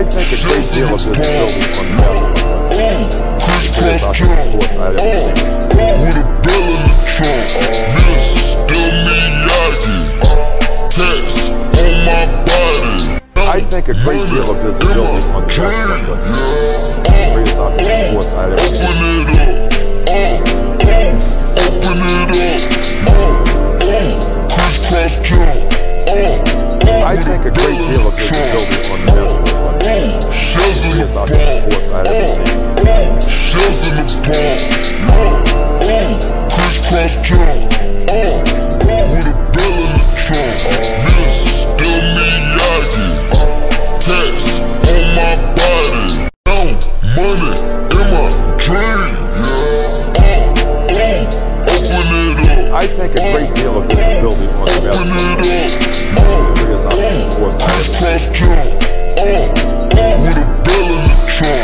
I think a great deal of this building crisscross jump, with a bell in the trunk, Mr. Miyagi, tats on my body. I think a great deal of this building on the best greatest optical force I've ever seen. Open it up, crisscross jump. I think a great deal of this building on the best greatest optical force I've ever seen. Shells in the palm, crisscross jump, with a bell in the trunk, Mr. Miyagi, tats on my body. Now money in my dream. Open it up. I think a great deal of this building on the best greatest optical force I've ever crisscross seen. jump, with a bell in the trunk,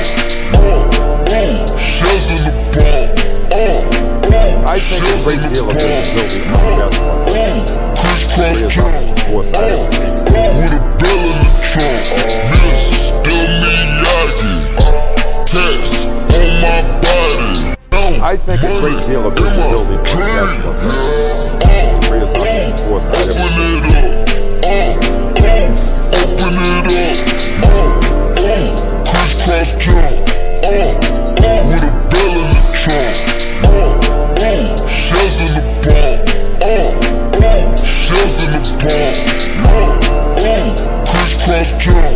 shells in the palm. I think a great deal of this building on the best Crisscross greatest jump, optical force I've ever seen. with a bell in the trunk, Mr. Miyagi, tats on my body. I think a great deal of this building on the best greatest optical force I've ever seen. Open it up, crisscross jump, with a bell in the trunk, shells in the palm, crisscross jump.